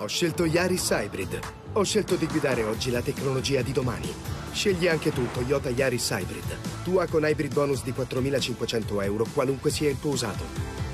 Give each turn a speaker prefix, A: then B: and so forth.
A: Ho scelto Yaris Hybrid. Ho scelto di guidare oggi la tecnologia di domani. Scegli anche tu Toyota Yaris Hybrid. Tua con Hybrid bonus di 4.500 euro, qualunque sia il tuo usato.